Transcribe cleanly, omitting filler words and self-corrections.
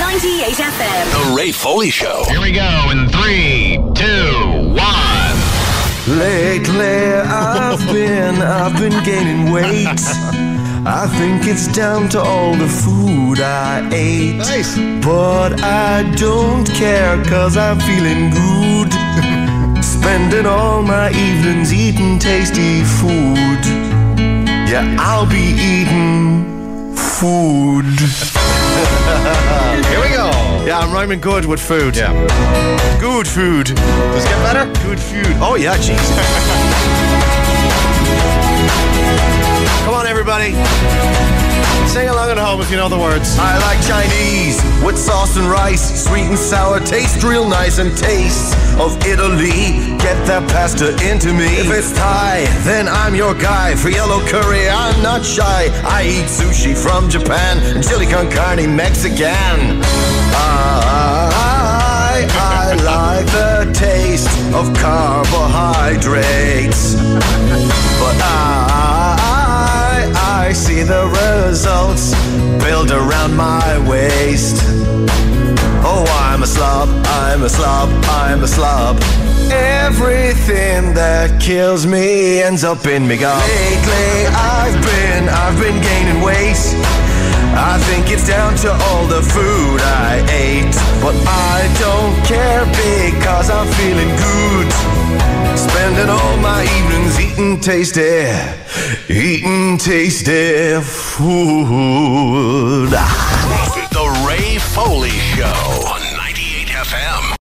98 FM. The Ray Foley Show. Here we go in 3, 2, 1. Lately I've been gaining weight. I think it's down to all the food I ate. Nice. But I don't care, 'cause I'm feeling good. Spending all my evenings eating tasty food. Yeah, I'll be eating food. Here we go. Yeah, I'm rhyming good with food. Yeah. Good food. Does it get better? Good food. Oh yeah, jeez. Come on, everybody. Sing along at home if you know the words. I like Chinese with sauce and rice, sweet and sour, taste real nice, and taste of Italy. Get that pasta into me. If it's Thai, then I'm your guy. For yellow curry, I'm not shy. I eat sushi from Japan and chili con carne Mexican. I like the taste of carbohydrates, but I see the results build around my waist. Oh, I'm a slob, I'm a slob, I'm a slob. Everything that kills me ends up in me gut. Lately I've been gaining weight. I think it's down to all the food I ate. But I don't care because I'm feeling good. Spending all my evenings eating tasty food. The Ray Foley Show. 98 FM.